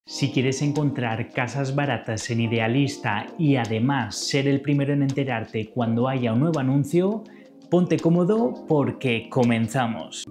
Si quieres encontrar casas baratas en Idealista y además ser el primero en enterarte cuando haya un nuevo anuncio, ponte cómodo porque comenzamos.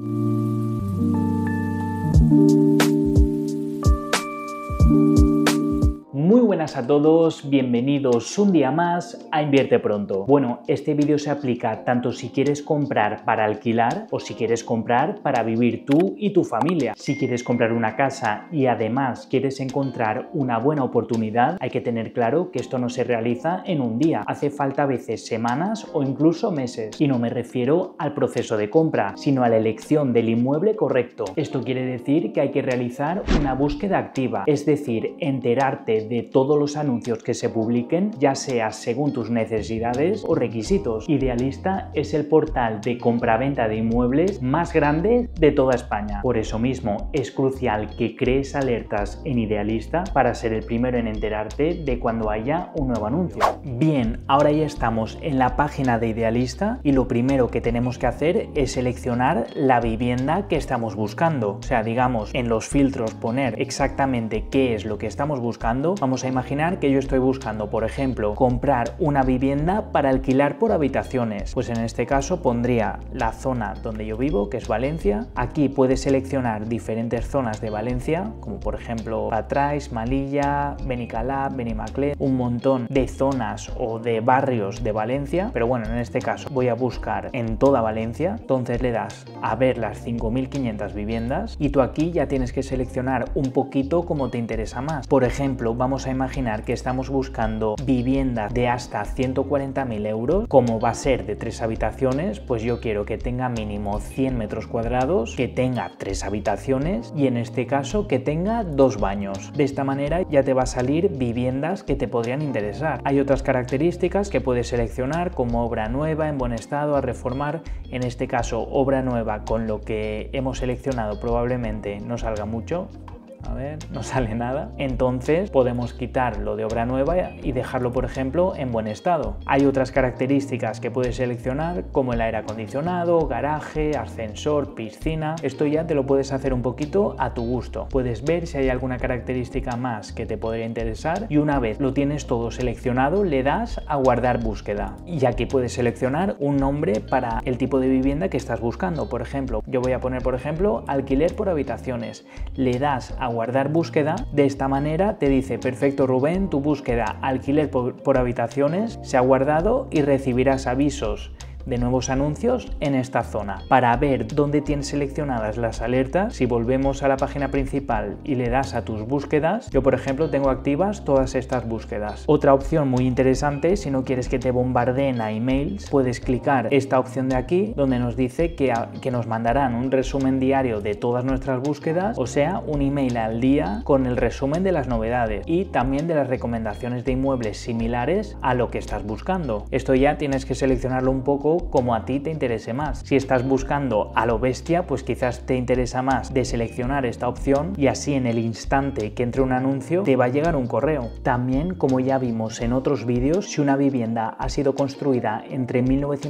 Muy buenas a todos, bienvenidos un día más a Invierte Pronto. Bueno, este vídeo se aplica tanto si quieres comprar para alquilar o si quieres comprar para vivir tú y tu familia. Si quieres comprar una casa y además quieres encontrar una buena oportunidad, hay que tener claro que esto no se realiza en un día. Hace falta a veces semanas o incluso meses. Y no me refiero al proceso de compra, sino a la elección del inmueble correcto. Esto quiere decir que hay que realizar una búsqueda activa, es decir, enterarte de todos los anuncios que se publiquen, ya sea según tus necesidades o requisitos. Idealista es el portal de compraventa de inmuebles más grande de toda España. Por eso mismo es crucial que crees alertas en Idealista para ser el primero en enterarte de cuando haya un nuevo anuncio. Bien, ahora ya estamos en la página de Idealista y lo primero que tenemos que hacer es seleccionar la vivienda que estamos buscando. O sea, digamos, en los filtros poner exactamente qué es lo que estamos buscando. Vamos a imaginar que yo estoy buscando, por ejemplo, comprar una vivienda para alquilar por habitaciones. Pues en este caso pondría la zona donde yo vivo, que es Valencia. Aquí puedes seleccionar diferentes zonas de Valencia, como por ejemplo Patrais, Malilla, Benicalap, Benimaclet, un montón de zonas o de barrios de Valencia. Pero bueno, en este caso voy a buscar en toda Valencia. Entonces le das a ver las 5.500 viviendas y tú aquí ya tienes que seleccionar un poquito como te interesa más. Por ejemplo, vamos a imaginar que estamos buscando viviendas de hasta 140.000 euros, como va a ser de 3 habitaciones, pues yo quiero que tenga mínimo 100 metros cuadrados, que tenga 3 habitaciones y en este caso que tenga 2 baños. De esta manera ya te va a salir viviendas que te podrían interesar. Hay otras características que puedes seleccionar como obra nueva, en buen estado, a reformar. En este caso, obra nueva, con lo que hemos seleccionado probablemente no salga mucho. A ver, no sale nada. Entonces podemos quitar lo de obra nueva y dejarlo, por ejemplo, en buen estado. Hay otras características que puedes seleccionar como el aire acondicionado, garaje, ascensor, piscina. Esto ya te lo puedes hacer un poquito a tu gusto. Puedes ver si hay alguna característica más que te podría interesar y una vez lo tienes todo seleccionado le das a guardar búsqueda. Y aquí puedes seleccionar un nombre para el tipo de vivienda que estás buscando. Por ejemplo, yo voy a poner, por ejemplo, alquiler por habitaciones. Le das a guardar búsqueda. De esta manera te dice: perfecto, Rubén, tu búsqueda alquiler por habitaciones se ha guardado y recibirás avisos de nuevos anuncios en esta zona. Para ver dónde tienes seleccionadas las alertas, si volvemos a la página principal y le das a tus búsquedas, yo por ejemplo tengo activas todas estas búsquedas. Otra opción muy interesante, si no quieres que te bombardeen a emails, puedes clicar esta opción de aquí donde nos dice que nos mandarán un resumen diario de todas nuestras búsquedas, o sea, un email al día con el resumen de las novedades y también de las recomendaciones de inmuebles similares a lo que estás buscando. Esto ya tienes que seleccionarlo un poco como a ti te interese más. Si estás buscando a lo bestia, pues quizás te interesa más de seleccionar esta opción y así en el instante que entre un anuncio te va a llegar un correo. También, como ya vimos en otros vídeos, si una vivienda ha sido construida entre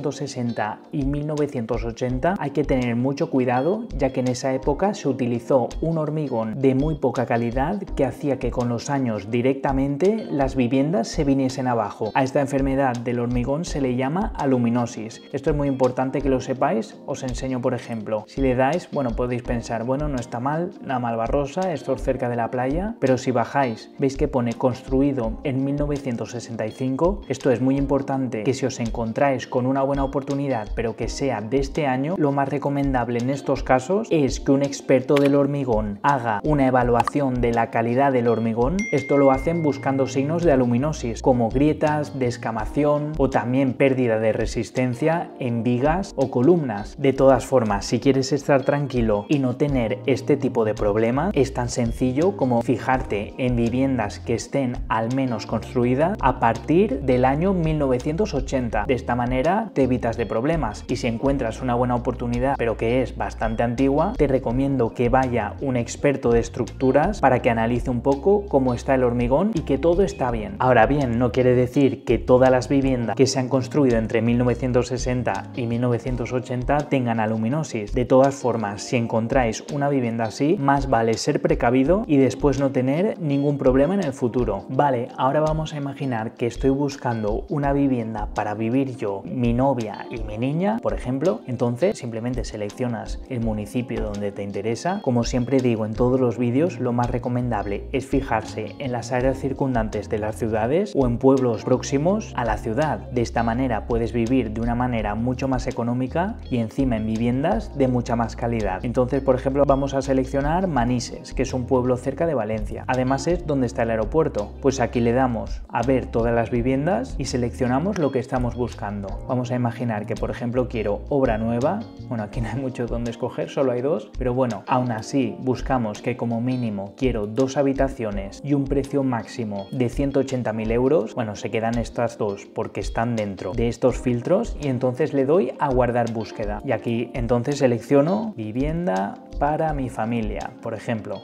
1960 y 1980, hay que tener mucho cuidado, ya que en esa época se utilizó un hormigón de muy poca calidad que hacía que con los años directamente las viviendas se viniesen abajo. A esta enfermedad del hormigón se le llama aluminosis. Esto es muy importante que lo sepáis. Os enseño, por ejemplo, si le dais, bueno, podéis pensar, bueno, no está mal, la Malvarrosa, esto es cerca de la playa, pero si bajáis, veis que pone construido en 1965. Esto es muy importante, que si os encontráis con una buena oportunidad, pero que sea de este año, lo más recomendable en estos casos es que un experto del hormigón haga una evaluación de la calidad del hormigón. Esto lo hacen buscando signos de aluminosis, como grietas, descamación o también pérdida de resistencia en vigas o columnas. De todas formas, si quieres estar tranquilo y no tener este tipo de problemas, es tan sencillo como fijarte en viviendas que estén al menos construidas a partir del año 1980. De esta manera te evitas de problemas y si encuentras una buena oportunidad pero que es bastante antigua, te recomiendo que vaya un experto de estructuras para que analice un poco cómo está el hormigón y que todo está bien. Ahora bien, no quiere decir que todas las viviendas que se han construido entre 1960 1960 y 1980 tengan aluminosis. De todas formas, si encontráis una vivienda así, más vale ser precavido y después no tener ningún problema en el futuro. Vale, ahora vamos a imaginar que estoy buscando una vivienda para vivir yo, mi novia y mi niña, por ejemplo. Entonces simplemente seleccionas el municipio donde te interesa. Como siempre digo en todos los vídeos, lo más recomendable es fijarse en las áreas circundantes de las ciudades o en pueblos próximos a la ciudad. De esta manera puedes vivir de una manera mucho más económica y encima en viviendas de mucha más calidad. Entonces, por ejemplo, vamos a seleccionar Manises, que es un pueblo cerca de Valencia. Además es donde está el aeropuerto. Pues aquí le damos a ver todas las viviendas y seleccionamos lo que estamos buscando. Vamos a imaginar que, por ejemplo, quiero obra nueva. Bueno, aquí no hay mucho donde escoger, solo hay dos, pero bueno, aún así buscamos que como mínimo quiero 2 habitaciones y un precio máximo de 180.000 euros. Bueno, se quedan estas dos porque están dentro de estos filtros y entonces le doy a guardar búsqueda. Y aquí entonces selecciono vivienda para mi familia, por ejemplo.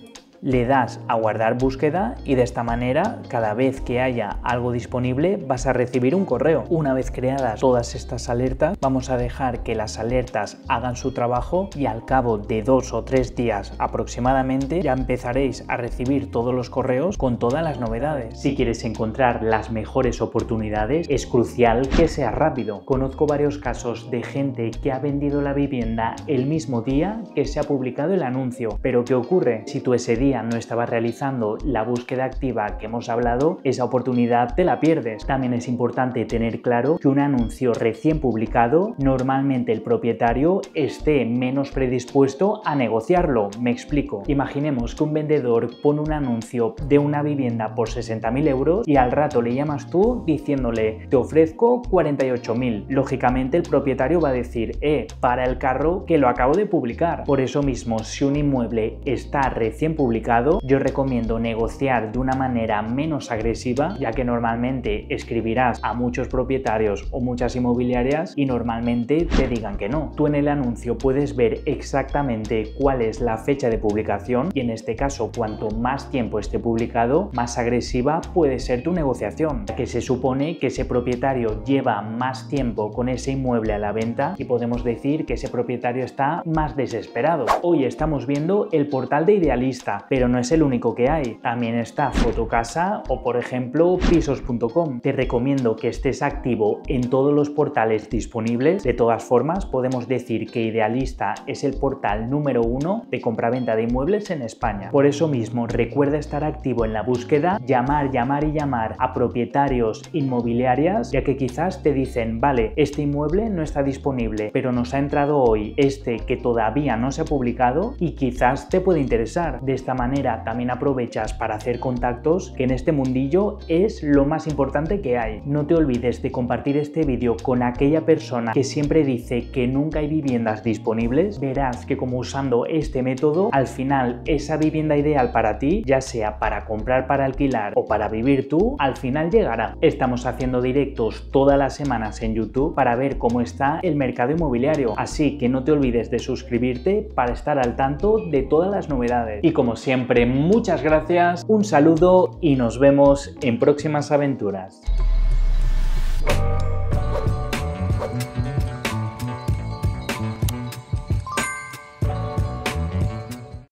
Le das a guardar búsqueda y de esta manera cada vez que haya algo disponible vas a recibir un correo. Una vez creadas todas estas alertas, vamos a dejar que las alertas hagan su trabajo y al cabo de 2 o 3 días aproximadamente ya empezaréis a recibir todos los correos con todas las novedades. Si quieres encontrar las mejores oportunidades, es crucial que sea rápido. Conozco varios casos de gente que ha vendido la vivienda el mismo día que se ha publicado el anuncio. Pero ¿qué ocurre? Si tú ese día no estabas realizando la búsqueda activa que hemos hablado, esa oportunidad te la pierdes. También es importante tener claro que un anuncio recién publicado, normalmente el propietario esté menos predispuesto a negociarlo. Me explico. Imaginemos que un vendedor pone un anuncio de una vivienda por 60.000 euros y al rato le llamas tú diciéndole te ofrezco 48.000. Lógicamente el propietario va a decir para el carro que lo acabo de publicar. Por eso mismo, si un inmueble está recién publicado, yo recomiendo negociar de una manera menos agresiva, ya que normalmente escribirás a muchos propietarios o muchas inmobiliarias y normalmente te digan que no. Tú en el anuncio puedes ver exactamente cuál es la fecha de publicación y en este caso cuanto más tiempo esté publicado, más agresiva puede ser tu negociación, ya que se supone que ese propietario lleva más tiempo con ese inmueble a la venta y podemos decir que ese propietario está más desesperado. Hoy estamos viendo el portal de Idealista, pero no es el único que hay. También está Fotocasa o, por ejemplo, pisos.com. Te recomiendo que estés activo en todos los portales disponibles. De todas formas, podemos decir que Idealista es el portal número 1 de compraventa de inmuebles en España. Por eso mismo, recuerda estar activo en la búsqueda, llamar a propietarios inmobiliarias, ya que quizás te dicen, vale, este inmueble no está disponible, pero nos ha entrado hoy este que todavía no se ha publicado y quizás te puede interesar. De esta manera también aprovechas para hacer contactos, que en este mundillo es lo más importante que hay. No te olvides de compartir este vídeo con aquella persona que siempre dice que nunca hay viviendas disponibles. Verás que como usando este método, al final esa vivienda ideal para ti, ya sea para comprar, para alquilar o para vivir tú, al final llegará. Estamos haciendo directos todas las semanas en YouTube para ver cómo está el mercado inmobiliario, así que no te olvides de suscribirte para estar al tanto de todas las novedades. Y como siempre, muchas gracias, un saludo y nos vemos en próximas aventuras.